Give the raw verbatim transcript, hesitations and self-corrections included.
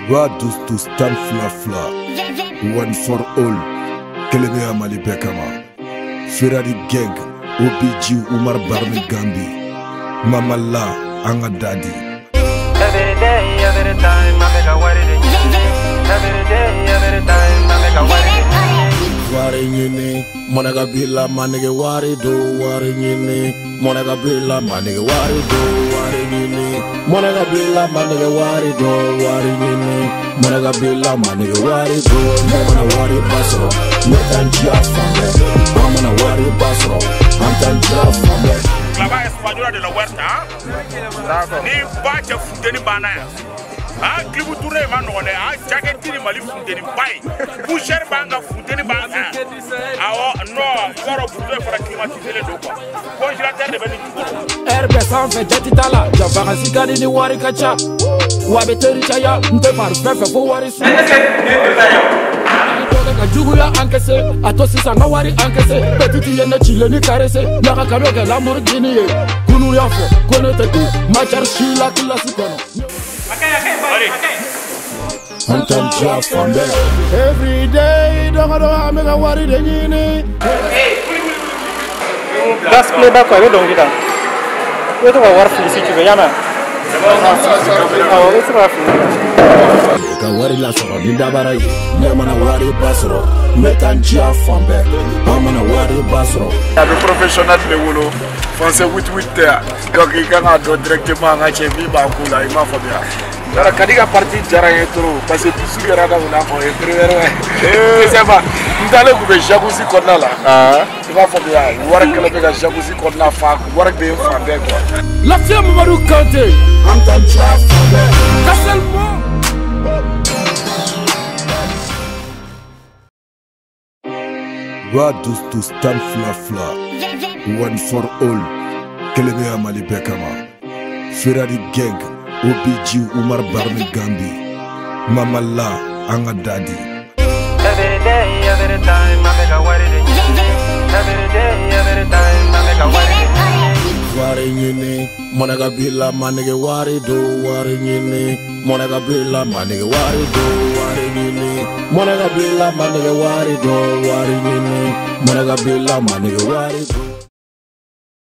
Radus to stand fla fla. One for all. Kelebe Amali Bekama. Ferrari gang. O B G Umar Barney Gambi. Mama La Anga Daddy. Every day, every time, I make a worry. Every day, every time, I make a worry. Wari nyini, monaga bila manege wari do wari nyini, monaga bila manege wari do wari nyini, monaga bila manege wari do wari nyini, monaga bila manege wari do. Mwana wari basro, metanjia fambe, mwana wari basro, metanjia fambe. Clava española de la huerta, ni bacha fundeni banaya. Ah, Klibu Touré va non ah, jacket ni mali fundeni bay. Boucher banga fundeni banga. Ah non, zéro pour deux pour climatiser les dos quoi. Congélateur de Bénin. Herbe sans fait jetitala, jabara sigari ni wari kacha. Wabeteri chaya, nte par fefe fo wari su. Ka juguya encaissé, atosi sanga wari encaissé. Petiti yene chile ni caressé, yaka kadoge Lamborghini ye. Kunu yafo, konete tu, machar shila kila sikono. Metanjia fambe. Every day, donga donga mega wari de nyini. Das playback quoi, donc là. Tu vas voir si tu veux yana. Ah, oui, c'est pas fini. Ka wari la soro ni dabarai, nemana wari basro, metanjia fambe, amana wari basro. Le professionnel de Wolo, français huit huit terre. Donc il y a directement à Chevi Bakula, il m'a fait bien. La Kadiga partie Jaraye trop, parce que tout ce qui est là, on a fait un c'est pas. Nous allons couper Jacuzzi Kona là. Il va faire bien. On va regarder la Jacuzzi Kona Fak, on va regarder un fan quoi. La fiemme Marou Kanté, Metanjia fambe. Kasselmo. Radus to stand fla fla. One for all. Kelebe Amali Bekama. Ferrari gang. O B G Umar Barney Gambi. Mama La Anga Daddy. Every day, every time, I make a worry. Every day, every time, I make a worry. Wari nyini, monaga bila manege wari do wari nyini, monaga bila manege wari do wari nyini, monaga bila manege wari do wari nyini, monaga bila manege wari do.